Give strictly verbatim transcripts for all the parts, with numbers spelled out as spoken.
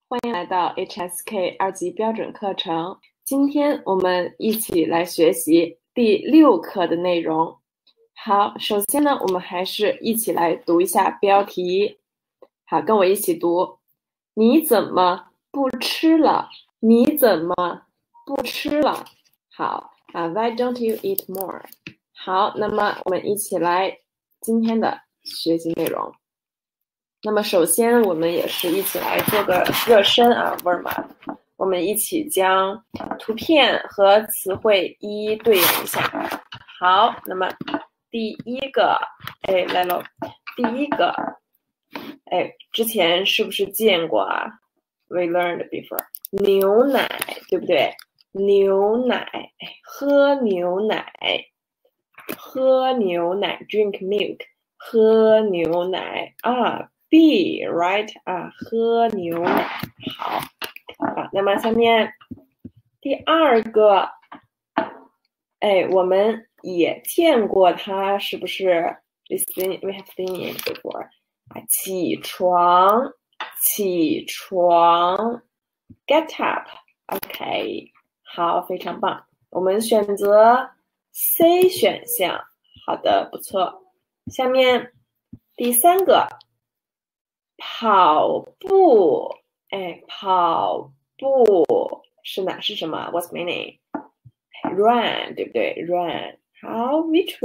欢迎来到 H S K 二级标准课程。今天我们一起来学习第六课的内容。好，首先呢，我们还是一起来读一下标题。好，跟我一起读。你怎么不吃了？你怎么不吃了？好啊 ，Why don't you eat more？ 好，那么我们一起来今天的学习内容。那么首先我们也是一起来做个热身啊 warm up， 我们一起将图片和词汇一一对应一下。好，那么第一个，哎，来了，第一个，哎，之前是不是见过啊 ？We learned before， 牛奶，对不对？牛奶，哎，喝牛奶，喝牛奶 ，drink milk， 喝牛奶啊。Be right 啊，喝牛奶好啊。那么下面第二个，哎，我们也见过它，是不是 ？We seen, we have seen it before 啊，起床，起床 ，get up，OK， 好，非常棒。我们选择 C 选项，好的，不错。下面第三个。跑步，哎，跑步是哪？是什么 ？What's meaning? Run， 对不对 ？Run， 好 ，Which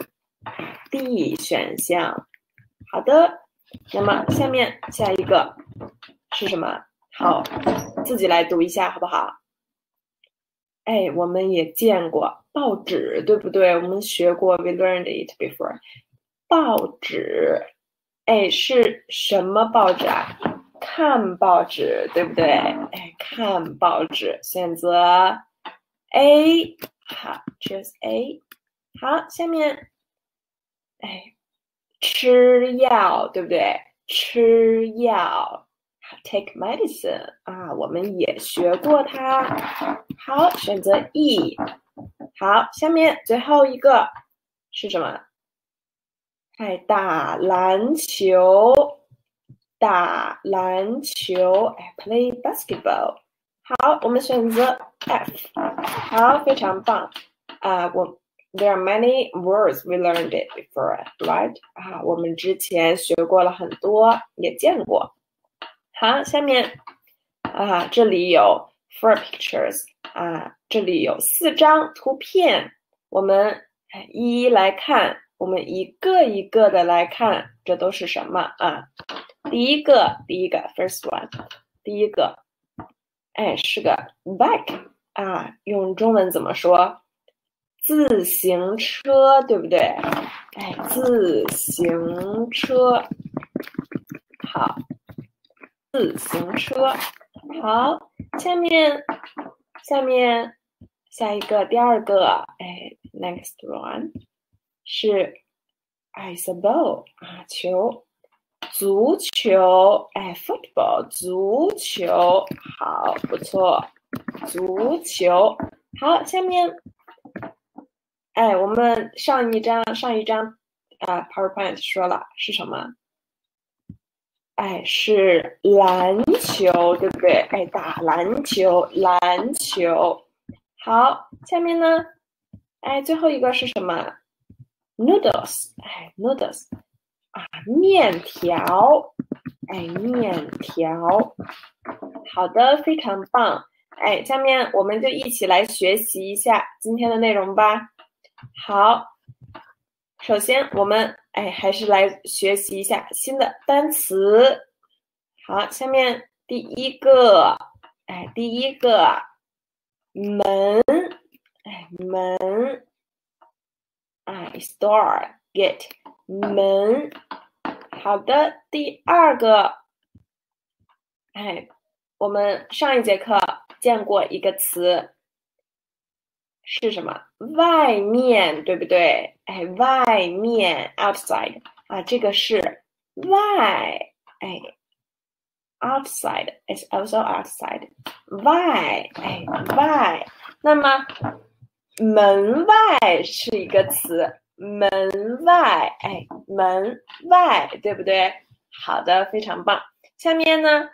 one？D 选项，好的。那么下面下一个是什么？好，自己来读一下好不好？哎，我们也见过报纸，对不对？我们学过 ，We learned it before。报纸。哎，是什么报纸啊？看报纸，对不对？哎，看报纸，选择 A， 好 ，choose A。好，下面，哎，吃药，对不对？吃药 ，take medicine 啊，我们也学过它。好，选择 E。好，下面最后一个是什么？哎，打篮球，打篮球，哎 ，play basketball。好，我们选择 F。好，非常棒。啊、uh, 我 there are many words we learned it before, right？ 啊，我们之前学过了很多，也见过。好，下面啊，这里有 four pictures 啊，这里有四张图片，我们一一来看。我们一个一个的来看，这都是什么啊？第一个，第一个 ，first one， 第一个，哎，是个 bike 啊，用中文怎么说？自行车，对不对？哎，自行车，好，自行车，好，下面，下面，下一个，第二个，哎 ，next one。是 ice ball 啊，球，足球，哎 ，football 足球，好，不错，足球，好，下面，哎，我们上一张上一张啊 PowerPoint 说了是什么？哎，是篮球，对不对？哎，打篮球，篮球，好，下面呢？哎，最后一个是什么？Noodles， 哎 ，noodles， 啊，面条，哎，面条，好的，非常棒，哎，下面我们就一起来学习一下今天的内容吧。好，首先我们哎还是来学习一下新的单词。好，下面第一个，哎，第一个门，哎，门。哎 ，store get 门，好的，第二个，哎，我们上一节课见过一个词，是什么？外面，对不对？哎，外面 outside 啊，这个是外，哎 ，outside is also outside， 外，哎，外，那么。门外是一个词，门外，哎，门外，对不对？好的，非常棒。下面呢，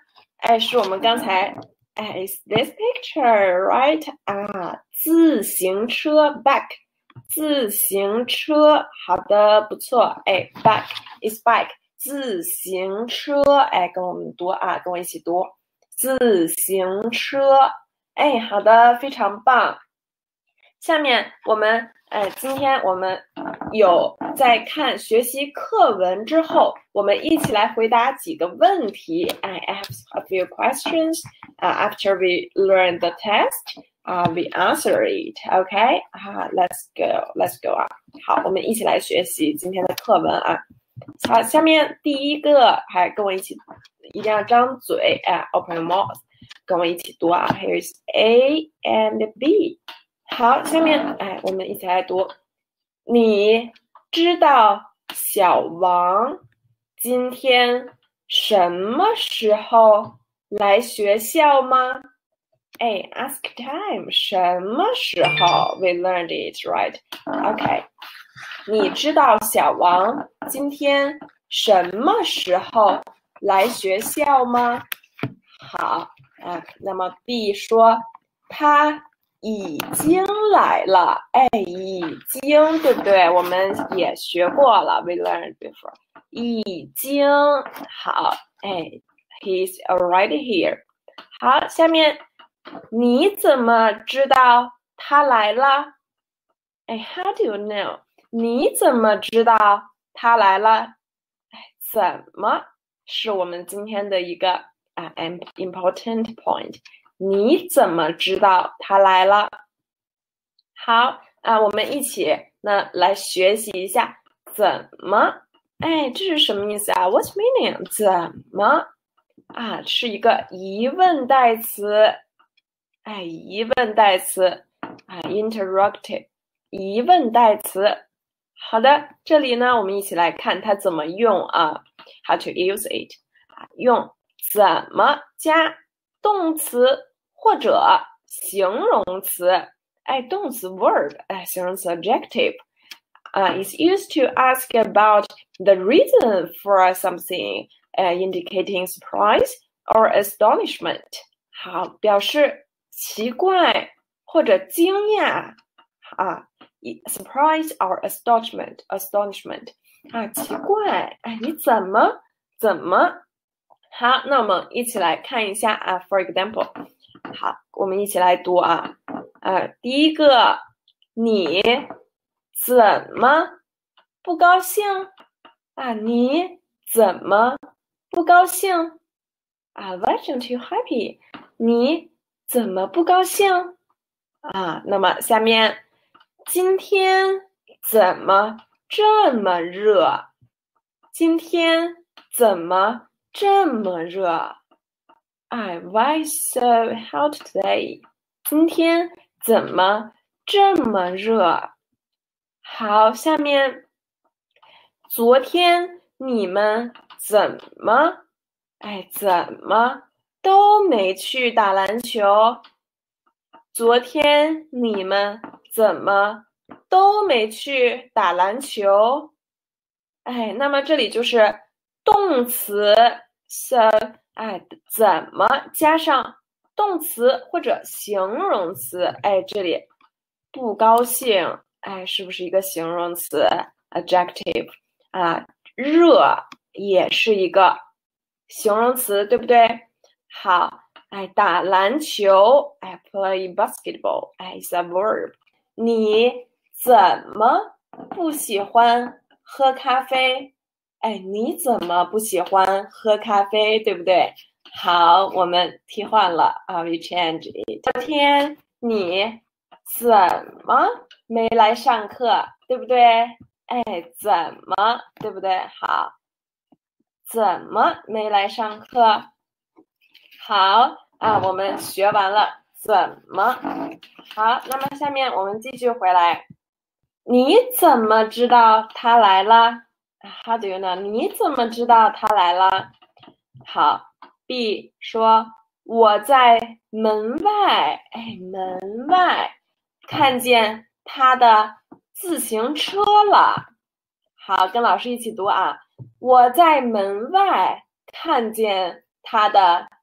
哎，是我们刚才哎 ，is this picture right？ 啊，自行车 bike， 自行车，好的，不错，哎 ，bike is bike， 自行车，哎，跟我们读啊，跟我一起读，自行车，哎，好的，非常棒。下面我们，哎，今天我们有在看学习课文之后，我们一起来回答几个问题。I have a few questions. Uh, after we learn the test, uh, we answer it. Okay? 啊、uh, ，Let's go. Let's go 啊！好，我们一起来学习今天的课文啊。好，下面第一个，还跟我一起，一定要张嘴，哎 ，open your mouth， 跟我一起读啊。Here's A and B。好，下面哎，我们一起来读。你知道小王今天什么时候来学校吗？哎 ，ask time， 什么时候 ？We learned it right. OK， 你知道小王今天什么时候来学校吗？好啊，那么 B 说他已经来了，哎，已经，对不对？我们也学过了 ，we learned before， 已经好，哎 ，he's already here。好，下面你怎么知道他来了？哎 ，how do you know？ 你怎么知道他来了？哎，怎么是我们今天的一个啊 important point。你怎么知道他来了？好啊，我们一起呢来学习一下怎么。哎，这是什么意思啊 ？What's meaning？ 怎么啊？是一个疑问代词。哎，疑问代词啊 ，interrogative， 疑问代词。好的，这里呢，我们一起来看它怎么用啊 ，how to use it 啊，用怎么加动词或者形容词，哎，动词 verb， 哎，形容词 adjective， 啊 is used to ask about the reason for something， 呃 indicating surprise or astonishment， 好，表示奇怪或者惊讶，啊 ，surprise or astonishment， astonishment， 啊，奇怪，哎，你怎么怎么？好，那我们一起来看一下啊 ，for example， 好，我们一起来读啊，呃，第一个，你怎么不高兴啊？你怎么不高兴啊 ？Why aren't you happy？ 你怎么不高兴啊？那么下面，今天怎么这么热？今天怎么这么热？哎 ，Why so hot today？ 今天怎么这么热？好，下面，昨天你们怎么，哎，怎么都没去打篮球？昨天你们怎么都没去打篮球？哎，那么这里就是动词 so， 哎，怎么加上动词或者形容词？哎，这里不高兴，哎，是不是一个形容词 adjective 啊？热也是一个形容词，对不对？好，哎，打篮球，哎 ，play basketball，哎 ，is a verb。你怎么不喜欢喝咖啡？哎，你怎么不喜欢喝咖啡？对不对？好，我们替换了啊 ，we change it。昨天你怎么没来上课？对不对？哎，怎么？对不对？好，怎么没来上课？好啊，我们学完了怎么。好，那么下面我们继续回来。你怎么知道他来了 ？How do you know？ 你怎么知道他来了？好 ，B 说我在门外，哎，门外看见他的自行车了。好，跟老师一起读啊！我在门外看见他的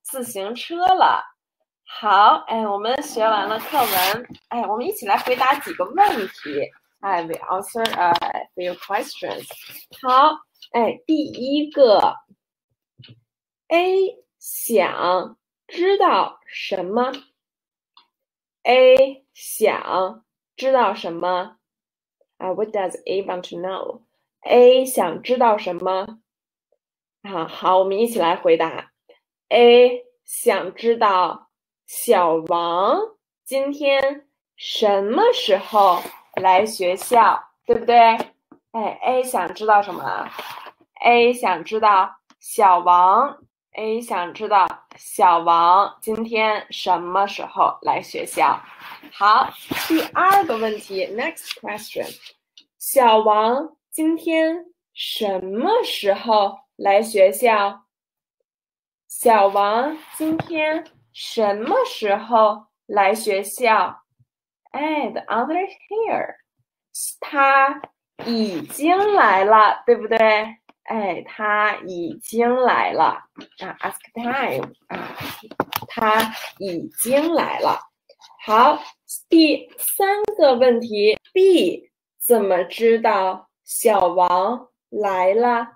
自行车了。好，哎，我们学完了课文，哎，我们一起来回答几个问题。哎 ，we answer a few questions。好，哎，第一个 ，A 想知道什么 ？A 想知道什么？啊 ，What does A want to know？ A 想知道什么？啊，好，我们一起来回答。A 想知道小王今天什么时候来学校，对不对？哎 ，A 想知道什么 ？A 想知道小王 ，A 想知道小王今天什么时候来学校。好，第二个问题 ，Next question， 小王今天什么时候来学校？小王今天什么时候来学校？哎 ，the answer is here。他已经来了，对不对？哎，他已经来了啊 ，ask time 啊，他已经来了。好，第三个问题 ，B 怎么知道小王来了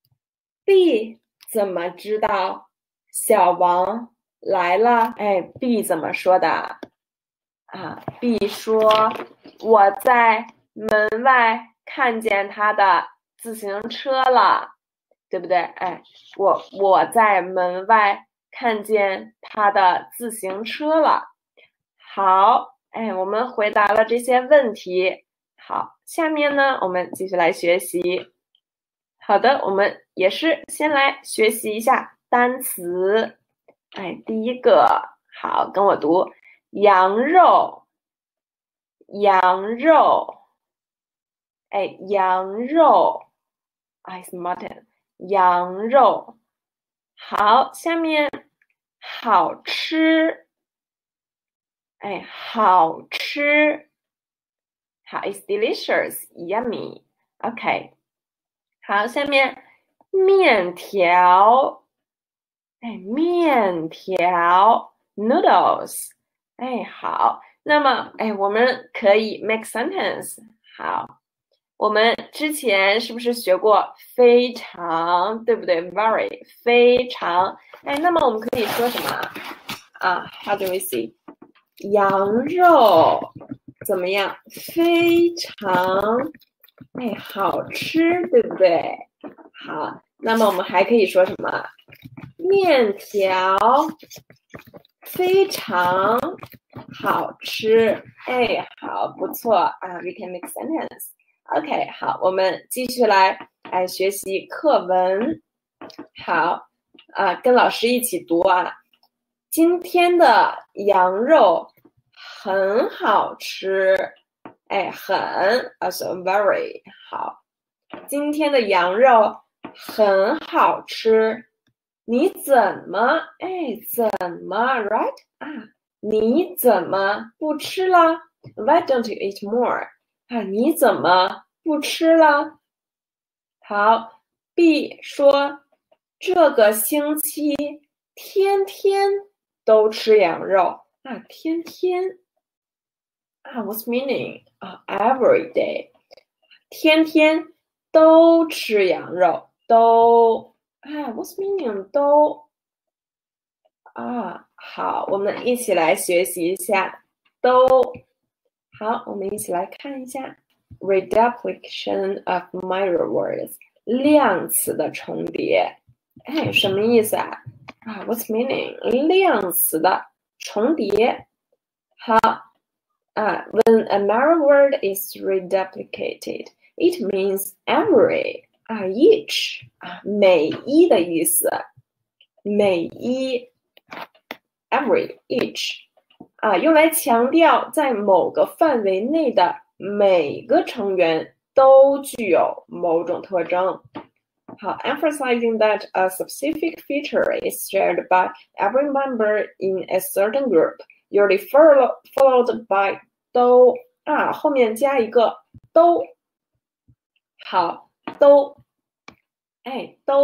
？B 怎么知道小王来了？哎 ，B 怎么说的？啊 ，B 说我在门外看见他的自行车了，对不对？哎，我我在门外看见他的自行车了。好，哎，我们回答了这些问题。好，下面呢，我们继续来学习。好的，我们也是先来学习一下单词。哎，第一个，好，跟我读羊肉，羊肉，哎，羊肉 ，ice mutton，羊肉。好，下面好吃，哎，好吃，好 ，it's delicious, yummy. OK， 好，下面面条，哎，面条 ，noodles，哎，好，那么，哎，我们可以 make sentence。好，我们之前是不是学过非常，对不对 ？Very 非常，哎，那么我们可以说什么啊 ？How do we see？ 羊肉怎么样？非常，哎，好吃，对不对？好，那么我们还可以说什么？面条非常好吃，哎，好，不错啊 ，we can make sentence。OK， 好，我们继续来来学习课文。好，啊，跟老师一起读啊。今天的羊肉很好吃，哎，很 ，also very 好。今天的羊肉很好吃，你怎么，哎，怎么 ，right 啊？你怎么不吃了 ？Why don't you eat more？ 啊，你怎么不吃了？好 ，B 说这个星期天天都吃羊肉啊，天天啊 ，What's meaning 啊 ？Every day， 天天都吃羊肉，都啊 ，What's meaning 都啊，好，我们一起来学习一下都。好，我们一起来看一下 reduplication of mirror words 量词的重叠。哎，什么意思啊？啊 ，What's meaning？ 量词的重叠。好啊 ，when a mirror word is reduplicated, it means every 啊 each 啊每一的意思，每一 every each。啊，用来强调在某个范围内的每个成员都具有某种特征。好 ，emphasizing that a specific feature is shared by every member in a certain group, usually follow, followed by 都啊，后面加一个都。好，都，哎，都。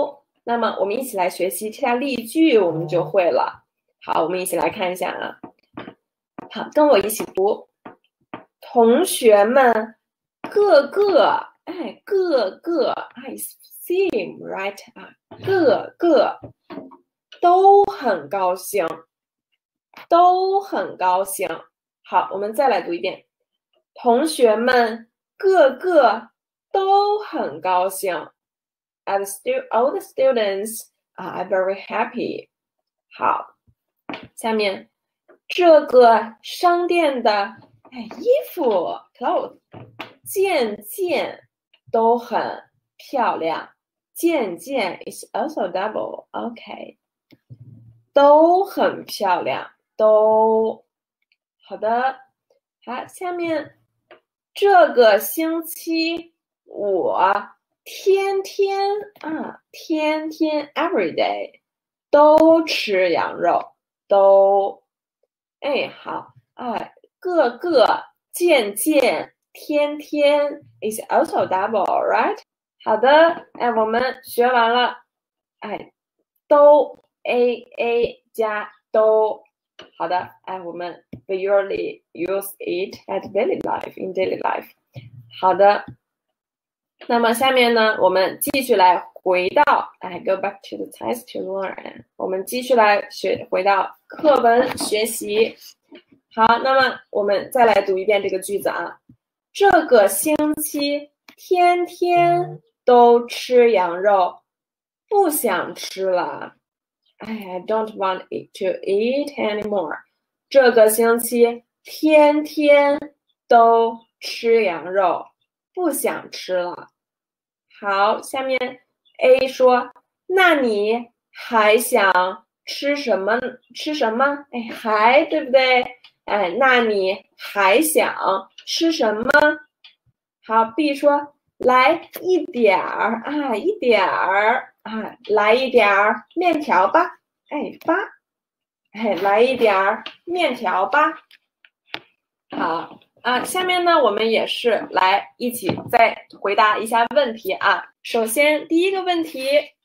那么我们一起来学习这条例句，我们就会了。好，我们一起来看一下啊。好，跟我一起读。同学们个个，哎，个个 ，I seem right 啊，个个都很高兴，都很高兴。好，我们再来读一遍。同学们个个都很高兴。And stu- all the students are very happy. 好，下面这个商店的哎衣服 clothes 件件都很漂亮，件件 is also double. OK， 都很漂亮，都好的。好，下面这个星期我天天啊，天天 every day 都吃羊肉，都哎好啊，个个件件天天 is also double, right？ 好的，哎，我们学完了，哎，都 a a 加都。好的，哎，我们 we usually use it at daily life in daily life。好的，那么下面呢，我们继续来回到，哎 ，go back to the text to learn。我们继续来学，回到课文学习。好，那么我们再来读一遍这个句子啊。这个星期天天都吃羊肉，不想吃了。I don't want it to eat anymore. 这个星期天天都吃羊肉，不想吃了。好，下面 A 说，那你还想吃什么？吃什么？哎，还对不对？哎，那你还想吃什么？好 ，B 说，来一点儿啊，一点儿啊，来一点儿面条吧。哎，吧，哎，来一点儿面条吧。好啊，下面呢，我们也是来一起再回答一下问题啊。首先，第一个问题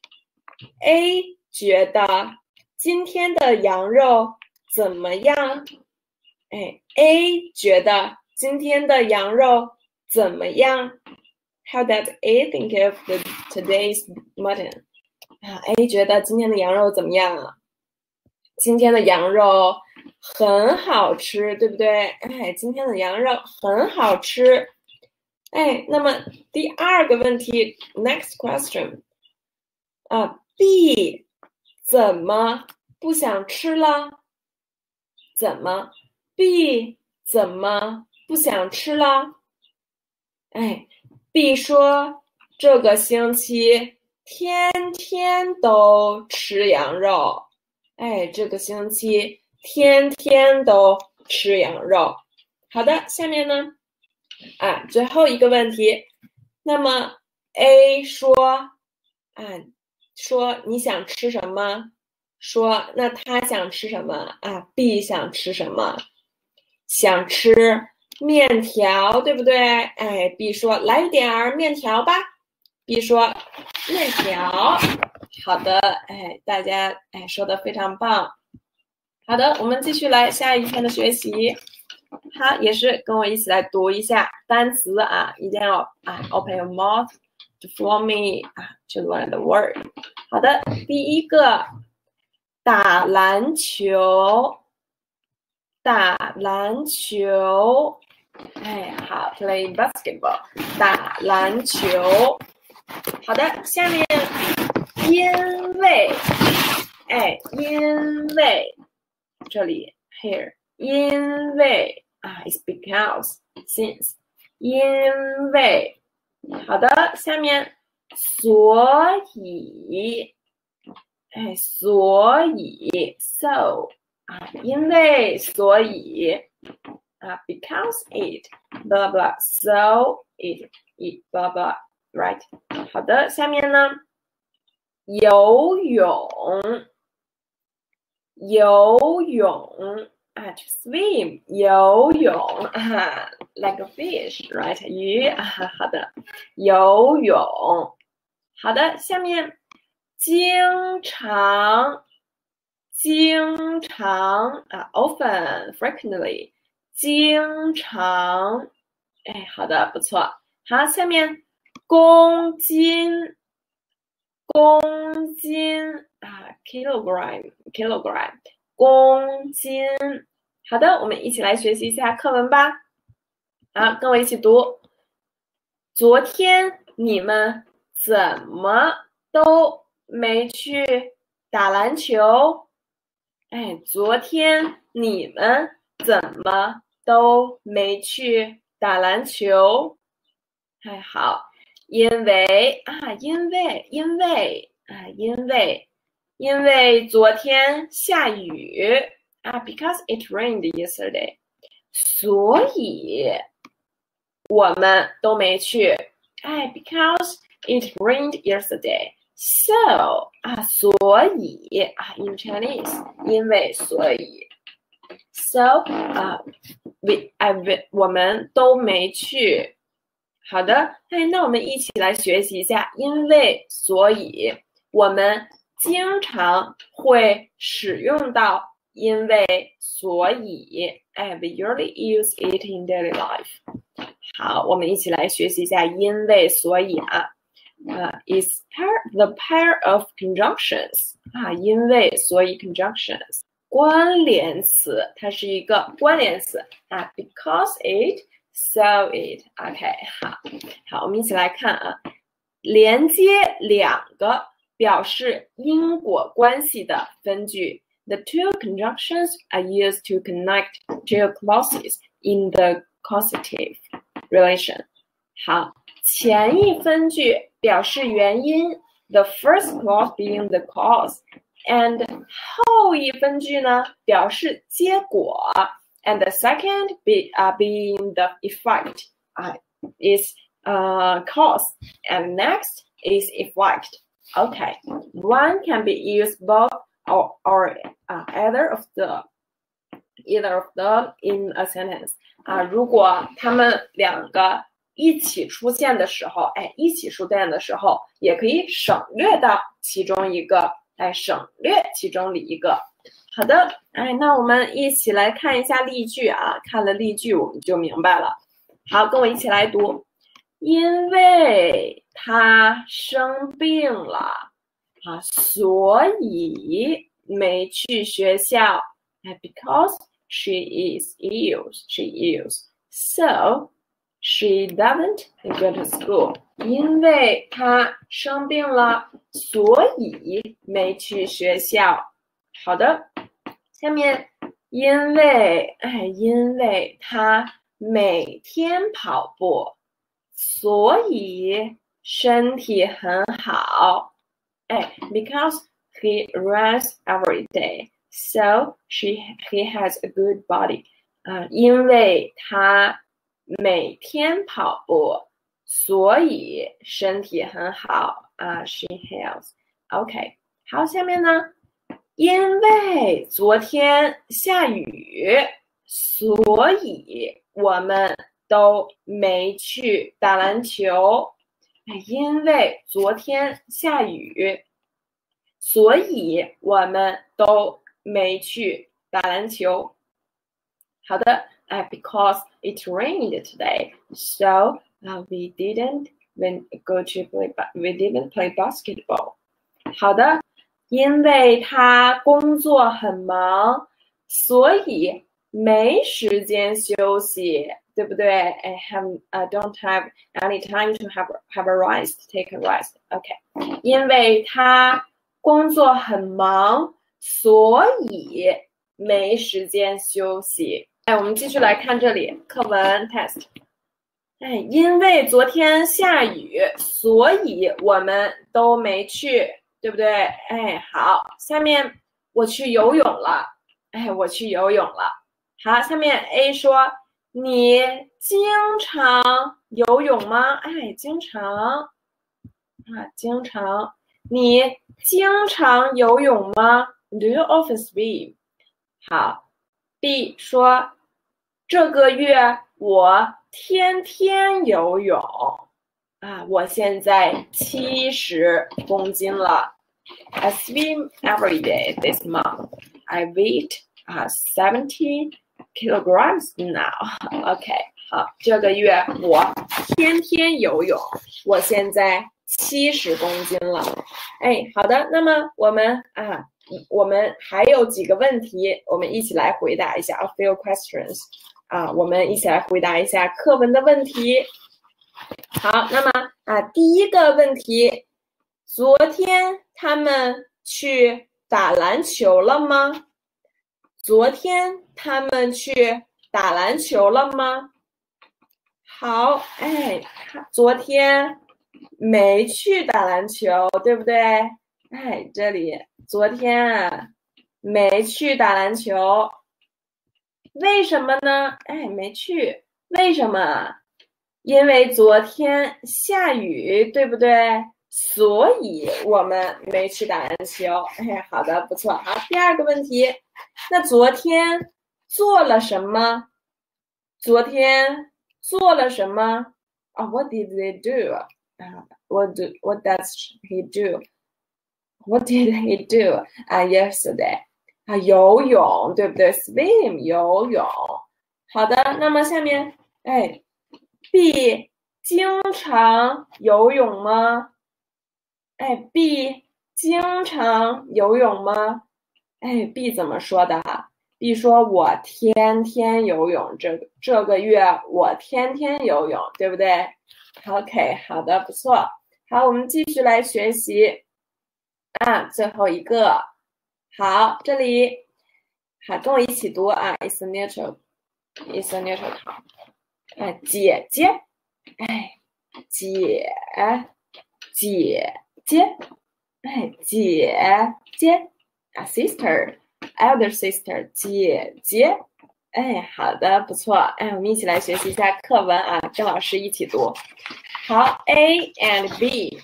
，A 觉得今天的羊肉怎么样？哎 ，A 觉得今天的羊肉怎么样 ？How does A think of the today's mutton？ 啊 ，A 觉得今天的羊肉怎么样啊？今天的羊肉很好吃，对不对？哎，今天的羊肉很好吃。哎，那么第二个问题 ，next question， 啊 ，B 怎么不想吃了？怎么 ？B 怎么不想吃了？哎 ，B 说这个星期天天都吃羊肉。哎，这个星期天天都吃羊肉。好的，下面呢，啊，最后一个问题。那么 A 说，啊，说你想吃什么？说那他想吃什么？啊 ，B 想吃什么？想吃面条，对不对？哎 ，B 说来一点儿面条吧。B 说面条。好的，哎，大家哎说的非常棒。好的，我们继续来下一篇的学习。好，也是跟我一起来读一下单词啊，一定要啊 open your mouth to follow me 啊 to learn the word。好的，第一个打篮球，打篮球，哎，好 ，play basketball， 打篮球。好的，下面因为，哎，因为这里 here， 因为啊 ，is because since， 因为，好的，下面所以，哎，所以 so 啊，因为所以啊 ，because it blah blah so it it blah blah right。好的，下面呢，游泳，游泳啊 ，to swim， 游泳啊 ，like a fish，right， 鱼啊，好的，游泳。好的，下面经常，经常啊 often frequently 经常，哎，好的，不错。好，下面公斤，公斤啊 kilogram kilogram 公斤。好的，我们一起来学习一下课文吧。好，跟我一起读。昨天你们怎么都没去打篮球？哎，昨天你们怎么都没去打篮球？哎，好，因为啊，因为因为啊，因为因为昨天下雨啊 ，because it rained yesterday， 所以我们都没去。哎 ，because it rained yesterday。So 啊，所以啊 ，in Chinese， 因为所以 ，so 啊，we 啊 we 我们都没去。好的，哎，那我们一起来学习一下，因为所以，我们经常会使用到因为所以，哎 ，we usually use it in daily life。好，我们一起来学习一下因为所以啊。Uh, is pair the pair of conjunctions 啊，因为所以 conjunctions 关联词，它是一个关联词啊 ，because it so it OK 好，好，我们一起来看啊，连接两个表示因果关系的分句 ，the two conjunctions are used to connect two clauses in the causative relation。好，前一分句表示原因 ，the first clause being the cause，and 后一分句呢表示结果 ，and the second be 啊、uh, being the effect 啊、uh, is 呃、uh, cause，and next is effect。Okay, one can be used both or or uh, either of the either of them in a sentence 啊、uh, 如果他们两个一起出现的时候，哎，一起出现的时候，也可以省略到其中一个，哎，省略其中的一个。好的，哎，那我们一起来看一下例句啊，看了例句我们就明白了。好，跟我一起来读，因为他生病了啊，所以没去学校。哎 ，because she is ill, she is so.She doesn't go to school， 因为她生病了，所以没去学校。好的，下面因为哎，因为她每天跑步，所以身体很好。哎 ，because he runs every day, so she he has a good body。啊，因为他每天跑步，所以身体很好啊。She health. OK， 好，下面呢？因为昨天下雨，所以我们都没去打篮球。哎，因为昨天下雨，所以我们都没去打篮球。好的。Uh, because it rained today, so uh, we didn't when go to play. We didn't play basketball. 好的，因为他工作很忙，所以没时间休息，对不对 ？I have I don't have any time to have have a rest, take a rest. OK， 因为他工作很忙，所以没时间休息。哎，我们继续来看这里课文 test。哎，因为昨天下雨，所以我们都没去，对不对？哎，好，下面我去游泳了。哎，我去游泳了。好，下面 A 说，你经常游泳吗？哎，经常啊，经常。你经常游泳吗 ？Do you often swim？ 好 ，B 说。这个月我天天游泳啊！我现在七十公斤了。 I swim every day this month. I weight uh, seventy kilograms now. OK， 好，这个月我天天游泳，我现在七十公斤了。哎，好的，那么我们啊，我们还有几个问题，我们一起来回答一下 a few questions 啊，我们一起来回答一下课文的问题。好，那么啊，第一个问题，昨天他们去打篮球了吗？昨天他们去打篮球了吗？好，哎，昨天没去打篮球，对不对？哎，这里昨天啊没去打篮球，为什么呢？哎，没去，为什么？因为昨天下雨，对不对？所以我们没去打篮球。哎，好的，不错。好，第二个问题，那昨天做了什么？昨天做了什么？啊、oh, ，What did they do? 啊、uh, ，What do What does he do? What did he do? 啊、uh, ，Yesterday. 啊，游泳，对不对 ？Swim 游泳。好的，那么下面，哎 ，B 经常游泳吗？哎 ，B 经常游泳吗？哎 ，B 怎么说的？B 说我天天游泳，这这个月我天天游泳，对不对 ？OK， 好的，不错。好，我们继续来学习啊，最后一个。好，这里好，跟我一起读啊 ，It's a neutral, It's a neutral term。啊，姐姐，哎，姐姐姐，哎，姐姐啊 ，sister。elder sister 姐姐，哎，好的，不错，哎，我们一起来学习一下课文啊，跟老师一起读。好 ，A and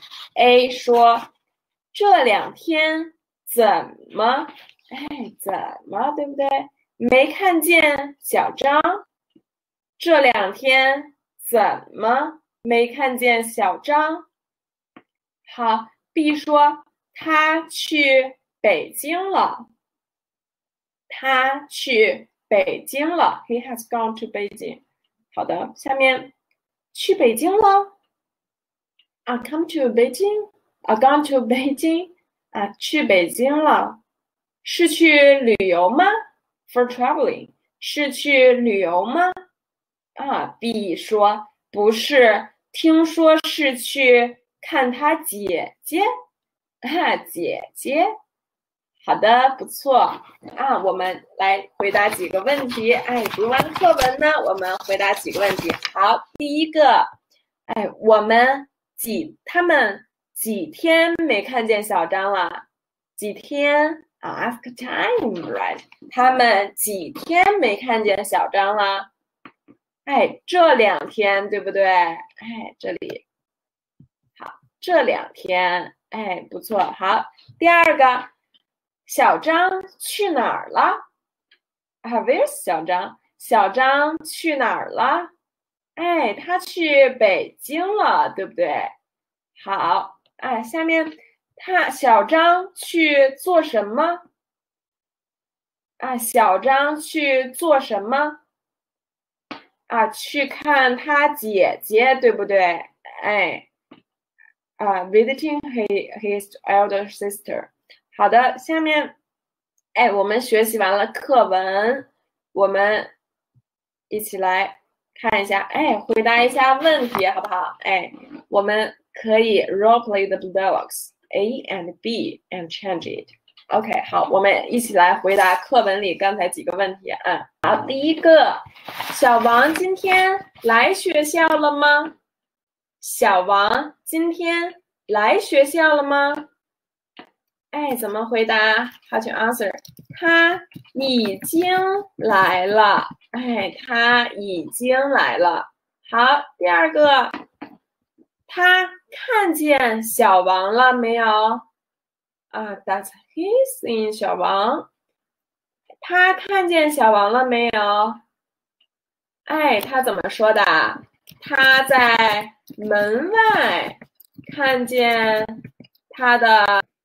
B，A 说这两天怎么，哎，怎么，对不对？没看见小张，这两天怎么没看见小张？好 ，B 说他去北京了。他去北京了 ，He has gone to Beijing。好的，下面去北京了啊 ，come to Beijing， 啊 ，gone to Beijing， 啊，去北京了，是去旅游吗 ？For traveling， 是去旅游吗？啊 ，B 说不是，听说是去看他姐姐，啊，姐姐。好的，不错啊！我们来回答几个问题。哎，读完课文呢，我们回答几个问题。好，第一个，哎，我们几他们几天没看见小张了？几天啊 ？Ask time, right？ 他们几天没看见小张了？哎，这两天，对不对？哎，这里好，这两天，哎，不错。好，第二个。小张去哪儿了？啊 ，Where's 小张？小张去哪儿了？哎，他去北京了，对不对？好，哎，下面他小张去做什么？啊，小张去做什么？啊，去看他姐姐，对不对？哎，啊 ，visiting his his elder sister。好的，下面，哎，我们学习完了课文，我们一起来看一下，哎，回答一下问题，好不好？哎，我们可以 role play the dialogues A and B and change it。OK， 好，我们一起来回答课文里刚才几个问题啊。好，第一个，小王今天来学校了吗？小王今天来学校了吗？哎，怎么回答 ？How to answer？ 他已经来了。哎，他已经来了。好，第二个，他看见小王了没有？啊 ，That's his in 小王。他看见小王了没有？哎，他怎么说的？他在门外看见他的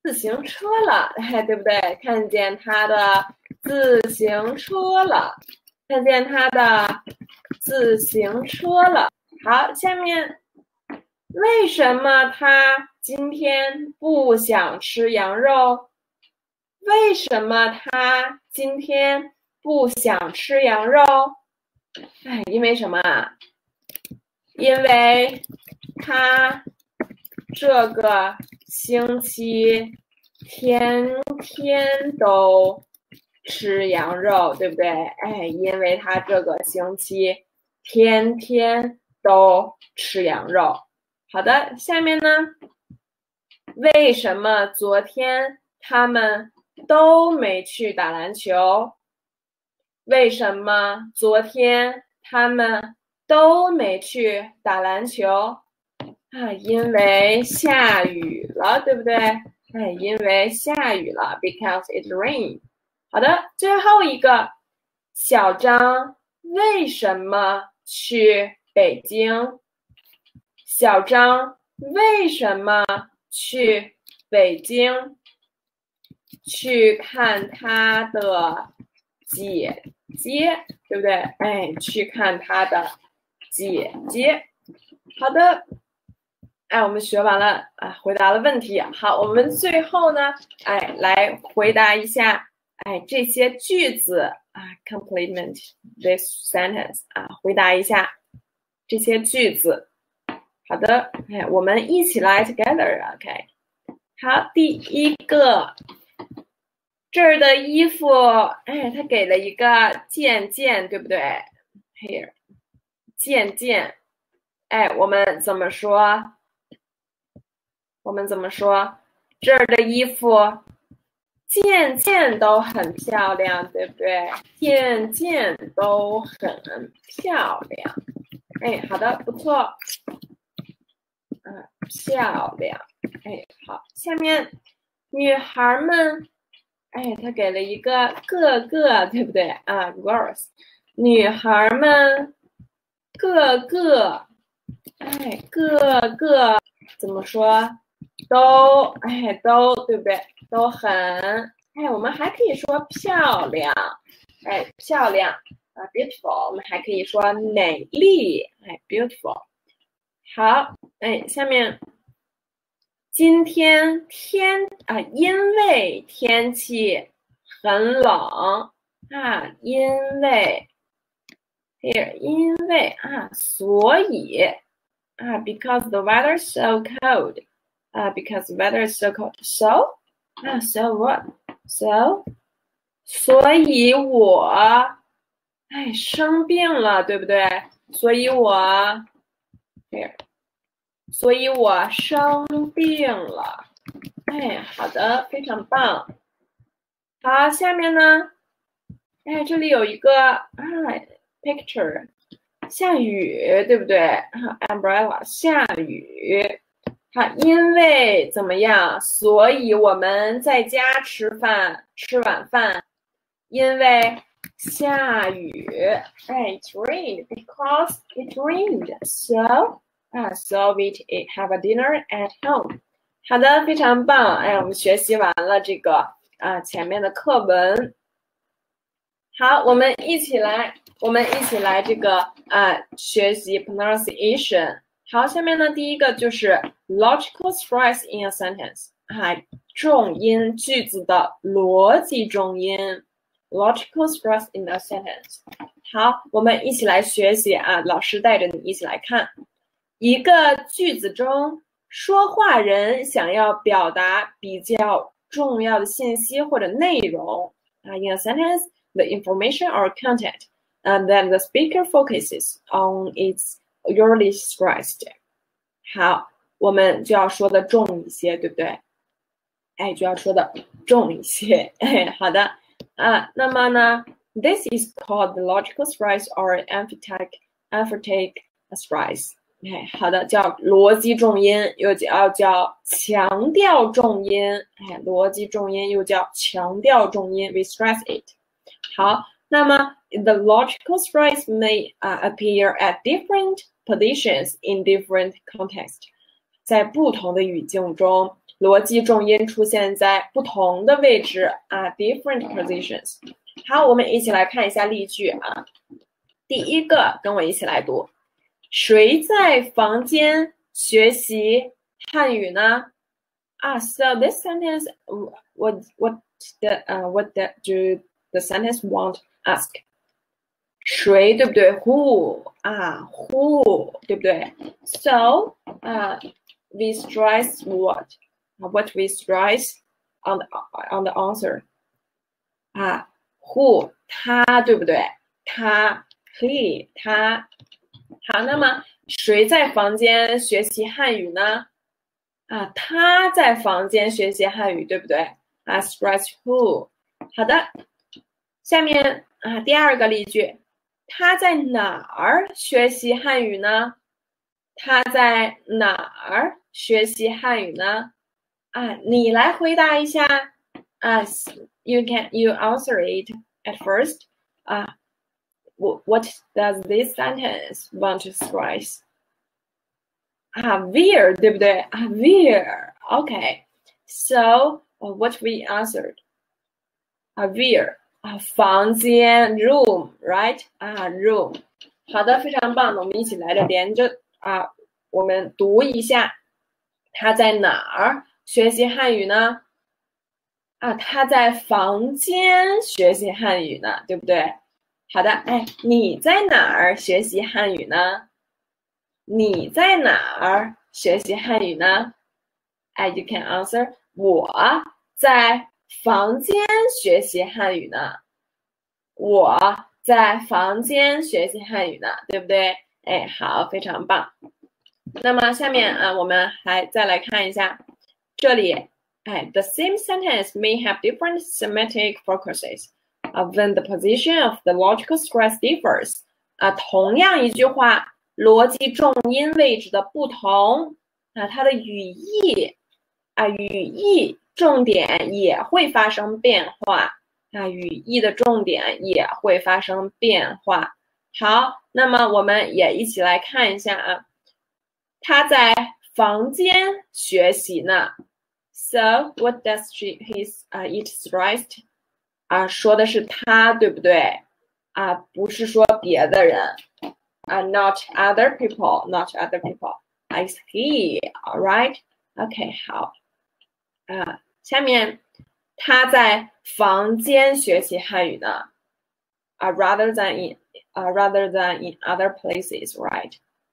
自行车了，哎，对不对？看见他的自行车了，看见他的自行车了。好，下面为什么他今天不想吃羊肉？为什么他今天不想吃羊肉？哎，因为什么？因为他这个星期天天都吃羊肉，对不对？哎，因为他这个星期天天都吃羊肉。好的，下面呢？为什么昨天他们都没去打篮球？为什么昨天他们都没去打篮球？啊，因为下雨了，对不对？哎，因为下雨了 ，because it rained。好的，最后一个，小张为什么去北京？小张为什么去北京？去看他的姐姐，对不对？哎，去看他的姐姐。好的，哎，我们学完了啊，回答了问题。好，我们最后呢，哎，来回答一下，哎，这些句子啊 ，complement this sentence 啊，回答一下这些句子。好的，哎，我们一起来 together，OK。好，第一个。这儿的衣服，哎，他给了一个渐渐，对不对 ？Here， 渐渐，哎，我们怎么说？我们怎么说？这儿的衣服渐渐都很漂亮，对不对？渐渐都很漂亮。哎，好的，不错。嗯，漂亮。哎，好，下面女孩们。哎，他给了一个个个，对不对啊 ？Girls， 女孩们个个，哎，个个怎么说？都哎都对不对？都很哎，我们还可以说漂亮，哎，漂亮啊 ，beautiful。我们还可以说美丽，哎 ，beautiful。好，哎，下面。今天天啊，因为天气很冷啊，因为 here 因为啊，所以啊 ，because the weather is so cold 啊 ，because the weather is so cold so 啊 so what so 所以我哎生病了，对不对？所以我 here。所以我生病了，哎，好的，非常棒。好，下面呢，哎，这里有一个啊 ，picture， 下雨，对不对？啊 ，umbrella， 下雨。好，因为怎么样？所以我们在家吃饭，吃晚饭。因为下雨，哎 ，it rained because it rained, so. 啊 ，so we have a dinner at home。好的，非常棒。哎，我们学习完了这个啊前面的课文。好，我们一起来，我们一起来这个啊学习 pronunciation。好，下面呢第一个就是 logical stress in a sentence， 啊，重音句子的逻辑重音 ，logical stress in a sentence。好，我们一起来学习啊，老师带着你一起来看。一个句子中，说话人想要表达比较重要的信息或者内容啊 ，in a sentence, the information or content, and then the speaker focuses on its usually stressed。好，我们就要说的重一些，对不对？哎，就要说的重一些。哎，好的啊，那么呢 ，this is called the logical stress or emphatic emphatic stress。哎，好的，叫逻辑重音，又叫叫强调重音。哎，逻辑重音又叫强调重音 ，we stress it。好，那么 the logical stress may uh, appear at different positions in different contexts。在不同的语境中， 逻辑重音出现在不同的位置啊 ，different positions。好，我们一起来看一下例句啊。第一个，跟我一起来读：谁在房间学习汉语呢？啊 ，so this sentence, what what the 呃、uh, what the do the sentence want ask？ 谁对不对 ？Who 啊 ，Who 对不对 ？So 啊、uh, ，we stress what？ What we stress on the, on the answer？ 啊 ，Who 他对不对？他 he 他。好，那么谁在房间学习汉语呢？啊，他在房间学习汉语，对不对？啊 ，stress who。好的，下面啊第二个例句，他在哪儿学习汉语呢？他在哪儿学习汉语呢？啊，你来回答一下。啊 ，you can you answer it at first。啊 ，what does this sentence want to stress？啊 where 对不对啊 where okay so uh, what we answered 啊 where 啊房间 room right 啊 room 好的非常棒，我们一起来着连着啊我们读一下他在哪儿学习汉语呢？啊他在房间学习汉语呢，对不对？好的，哎你在哪儿学习汉语呢？你在哪儿学习汉语呢？哎 you can answer 我在房间学习汉语呢。我在房间学习汉语呢，对不对？哎，好，非常棒。那么下面啊，我们还再来看一下这里，哎 ，the same sentence may have different semantic focuses when the position of the logical stress differs。啊，同样一句话。逻辑重音位置的不同啊，它的语义啊，语义重点也会发生变化啊，语义的重点也会发生变化。好，那么我们也一起来看一下啊，他在房间学习呢。So what does she his 啊、uh, it stressed 啊，说的是他，对不对？啊，不是说别的人。Uh, not other people, not other people. It's he, all right? OK, 好。啊、uh, 下面他在房间学习汉语呢。啊、uh, rather than in, uh, rather than in other places, right?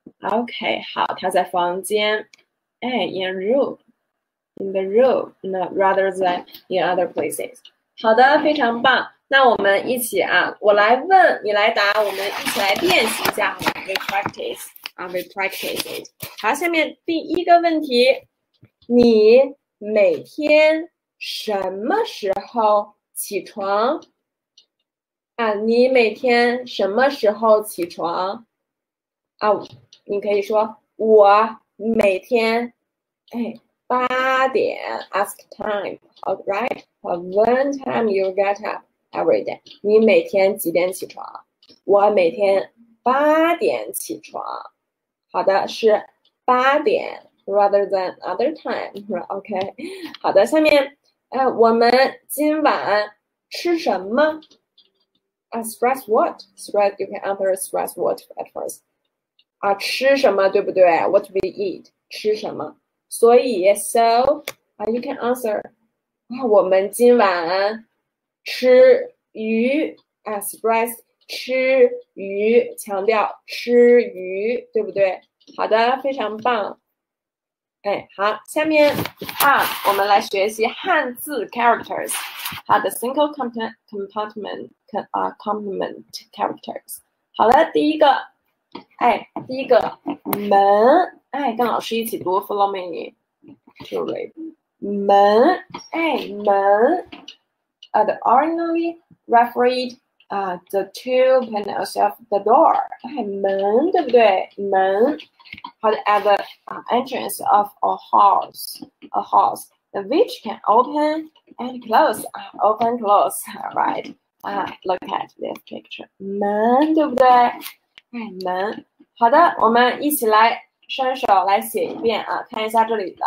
OK, 好，他在房间。哎 in room, in the room, no, rather than in other places. 好的，非常棒。那我们一起啊，我来问，你来答，我们一起来练习一下。We practice 啊 ，we practice it。好，下面第一个问题，你每天什么时候起床？啊，你每天什么时候起床？啊，你可以说我每天，哎，八点 ，ask time，all right？When time you get up？Every day， 你每天几点起床？我每天八点起床。好的，是八点 rather than other time。OK， 好的，下面呃，我们今晚吃什么？啊 ，stress what？stress you can answer stress what at first。啊，吃什么对不对 ？What we eat？ 吃什么？所以 so 啊 ，you can answer。啊，我们今晚。吃鱼 express 吃鱼，强调吃鱼，对不对？好的，非常棒。哎，好，下面啊，我们来学习汉字 characters， 它的 single component compartment 啊 complement characters。好的，第一个，哎，第一个门，哎，跟老师一起读 ，follow me to read。门，哎，门。Uh, the originally referred uh, the two panels of the door. 哎，门对不对？门，好的 at the uh, entrance of a house, a house, which can open and close. Uh, open, close, right? Uh, look at this picture. 门对不对？哎，门。好的，我们一起来伸手来写一遍啊，看一下这里的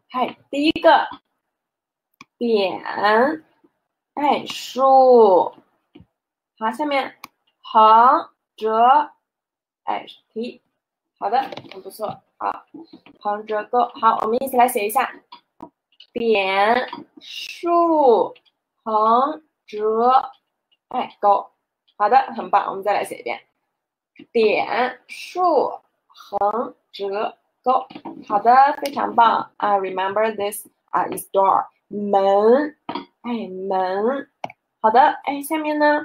嗨，第一个点，哎，竖，好，下面横折，哎，提，好的，很不错，好，横折钩，好，我们一起来写一下，点，竖，横折，哎，钩，好的，很棒，我们再来写一遍，点，竖，横折，钩，好的，非常棒啊 ！Remember this 啊 is door 门，哎门，好的，哎下面呢，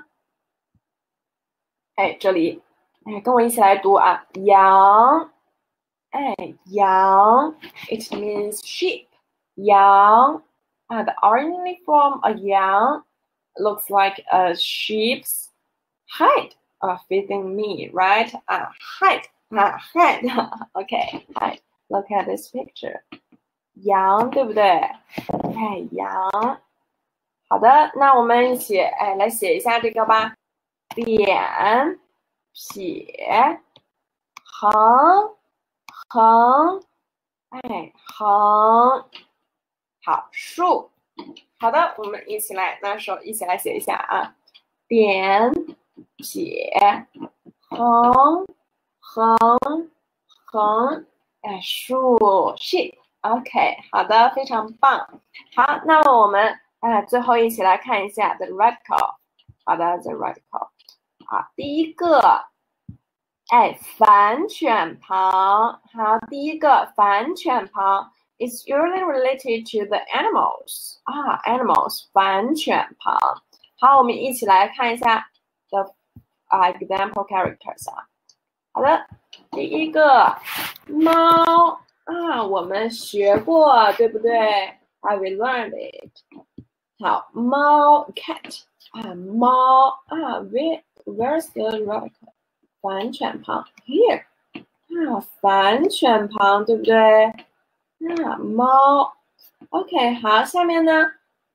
哎这里，哎跟我一起来读啊，羊，哎羊 ，it means sheep， 羊啊 the originally from a 羊 looks like a sheep's hide 啊 fitting me right 啊 hide 啊 hide OK hide look at this picture 羊对不对？哎羊，好的，那我们一起哎来写一下这个吧，点撇横横哎横，好竖，好的，我们一起来拿手一起来写一下啊，点撇横横横哎竖 sheep OK 好的，非常棒。好，那么我们哎最后一起来看一下 the radical 好的 the radical 好，第一个哎反犬旁，好，第一个反犬旁 is usually related to the animals 啊 animals 反犬旁，好，我们一起来看一下 the 啊 example characters 啊，好的，第一个猫啊，我们学过，对不对？啊 we learned it。好，猫 cat 啊，猫啊 where where's the radical？ 反犬旁 here 啊，反犬旁对不对？啊，猫 OK 好，下面呢？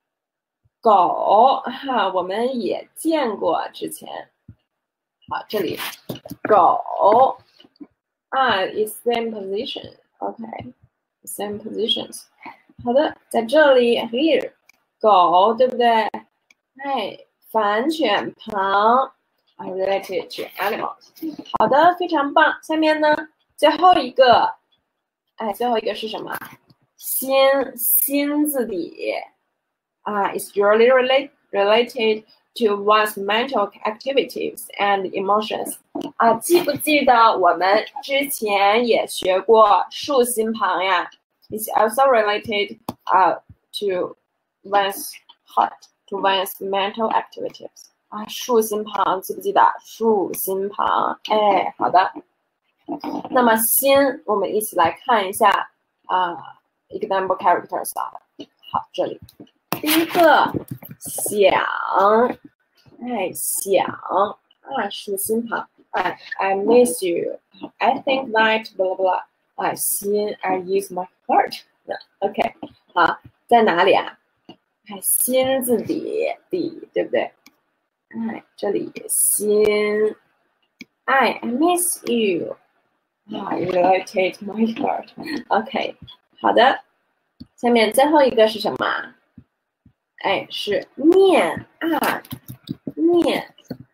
狗哈，我们也见过之前。好，这里狗啊 is same position OK same positions 好的，在这里 here 狗对不对？哎，反犬旁 are related to animals 好的，非常棒。下面呢，最后一个，哎，最后一个是什么？心心字底啊 is usually relate related to one's mental activities and emotions 啊，记不记得我们之前也学过竖心旁呀 ？It's also related 啊、uh, to one's heart, to one's mental activities 啊，竖心旁记不记得？竖心旁，哎，好的。那么心，我们一起来看一下啊、uh, ，example characters 啊。好，这里。第一个想，哎，想啊，竖心旁，哎 ，I miss you. I think that blah blah. 哎，心 I use my heart. OK， 好，在哪里啊？哎，心字底底，对不对？哎，这里心，哎 I miss you. 啊 ，related my heart. OK， 好的，下面最后一个是什么？哎，是念啊，念，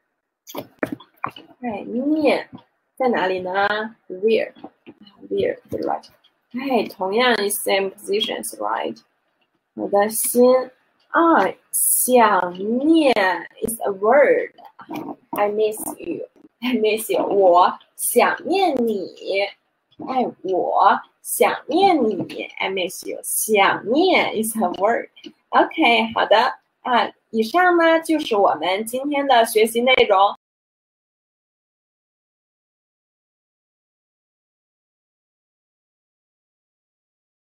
哎，念在哪里呢 ？Where? Where? The right. 哎，同样 is same positions, right? 我的心啊，想念 is a word. I miss you. I miss you. 我想念你。哎，我想念你。I miss you. 想念 is a word. OK， 好的啊，以上呢就是我们今天的学习内容。